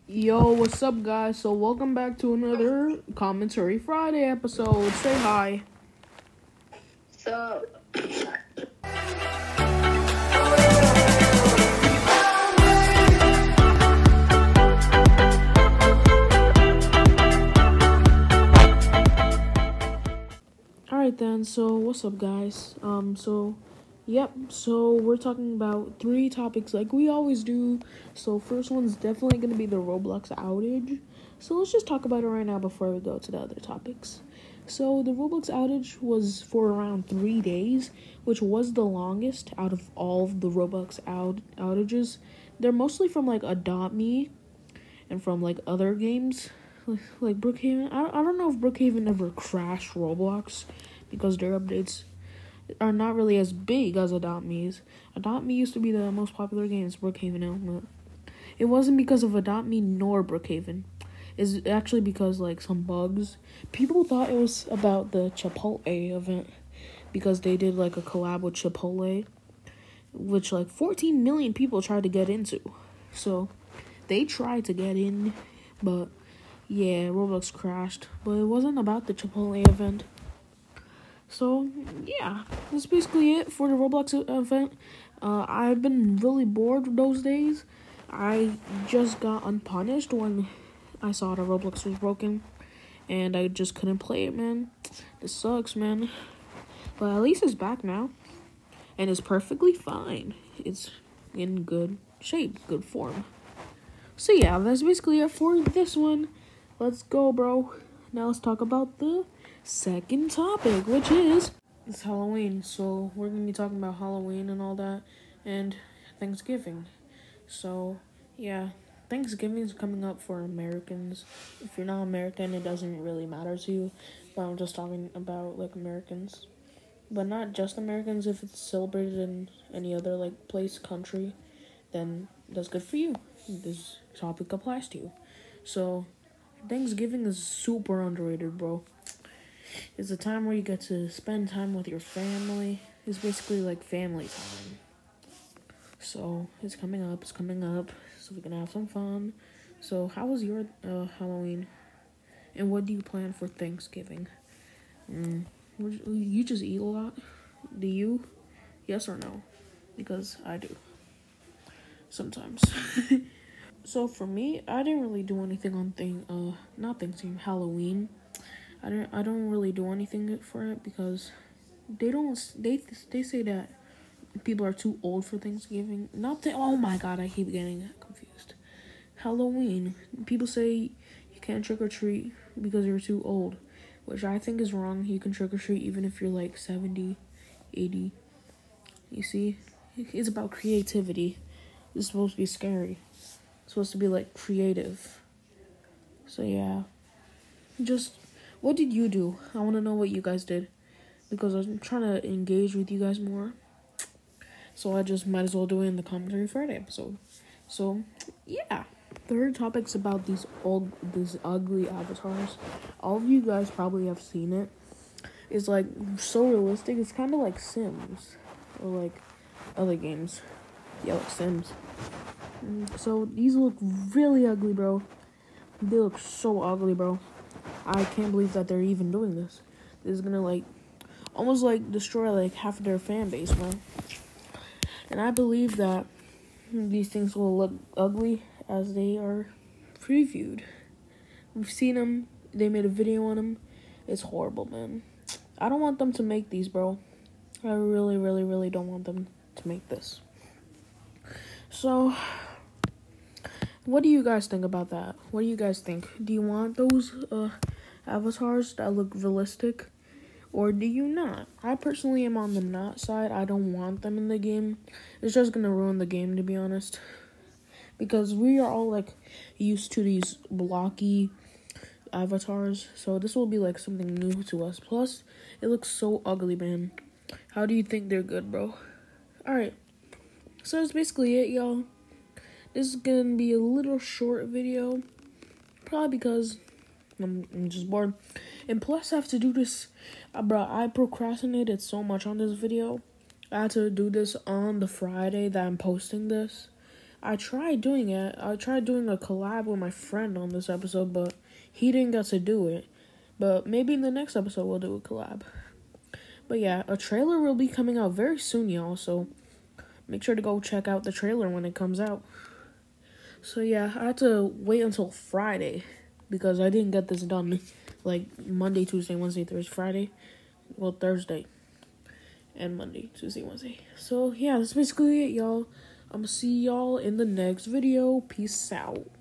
Yo, what's up, guys? So, welcome back to another Commentary Friday episode. Say hi. So, Alright then, so what's up, guys? So we're talking about three topics like we always do. So, first one's definitely gonna be the Roblox outage. So, let's just talk about it right now before we go to the other topics. So, the Roblox outage was for around 3 days, which was the longest out of all of the Roblox outages. They're mostly from like Adopt Me and from like other games like Brookhaven. I don't know if Brookhaven ever crashed Roblox because their updates are not really as big as Adopt Me's. Adopt Me used to be the most popular game. It's Brookhaven now, but it wasn't because of Adopt Me nor Brookhaven. It's actually because like some bugs. People thought it was about the Chipotle event because they did like a collab with Chipotle, which like 14 million people tried to get into. So they tried to get in, but yeah, Roblox crashed. But it wasn't about the Chipotle event. So yeah, that's basically it for the Roblox event. I've been really bored those days. I just got unpunished when I saw the Roblox was broken, and I just couldn't play it, man. This sucks, man. But at least it's back now, and it's perfectly fine. It's in good shape, good form. So yeah, that's basically it for this one. Let's go, bro. Now let's talk about the second topic, which is it's Halloween. So we're gonna be talking about Halloween and all that, and Thanksgiving. So yeah, Thanksgiving is coming up for Americans. If you're not American, it doesn't really matter to you. But I'm just talking about like Americans, but not just Americans. If it's celebrated in any other like place, country, then that's good for you. This topic applies to you. So Thanksgiving is super underrated, bro. It's a time where you get to spend time with your family. It's basically like family time. So it's coming up. So we're gonna have some fun. So how was your Halloween? And what do you plan for Thanksgiving? You just eat a lot? Do you? Yes or no? Because I do. Sometimes. So for me, I didn't really do anything on not Thanksgiving, Halloween. I don't really do anything for it because they say that people are too old for Thanksgiving. Oh my god, I keep getting confused. Halloween, people say you can't trick or treat because you're too old, which I think is wrong. You can trick or treat even if you're like 70, 80. You see, it's about creativity. It's supposed to be scary. It's supposed to be like creative. So yeah, just what did you do? I want to know what you guys did because I'm trying to engage with you guys more. So I just might as well do it in the Commentary Friday episode. So yeah, third topic's about these ugly avatars. All of you guys probably have seen it. It's like so realistic. It's kind of like Sims or like other games. Yeah, like Sims. So these look really ugly, bro. They look so ugly, bro. I can't believe that they're even doing this. This is gonna like almost like destroy like half of their fan base, man. And I believe that these things will look ugly as they are previewed. We've seen them. They made a video on them. It's horrible, man. I don't want them to make these, bro. I really, really, really don't want them to make this. So what do you guys think about that? What do you guys think? Do you want those avatars that look realistic? Or do you not? I personally am on the not side. I don't want them in the game. It's just gonna ruin the game, to be honest. Because we are all like used to these blocky avatars. So this will be like something new to us. Plus, it looks so ugly, man. How do you think they're good, bro? Alright. So that's basically it, y'all. This is gonna be a little short video, probably because I'm just bored. And plus I have to do this, bro, I procrastinated so much on this video. I had to do this on the Friday that I'm posting this. I tried doing it. I tried doing a collab with my friend on this episode, but he didn't get to do it. But maybe in the next episode we'll do a collab. But yeah, a trailer will be coming out very soon, y'all. So make sure to go check out the trailer when it comes out. So yeah, I had to wait until Friday because I didn't get this done like Monday, Tuesday, Wednesday, Thursday, Friday. Well, Thursday and Monday, Tuesday, Wednesday. So yeah, that's basically it, y'all. I'm gonna see y'all in the next video. Peace out.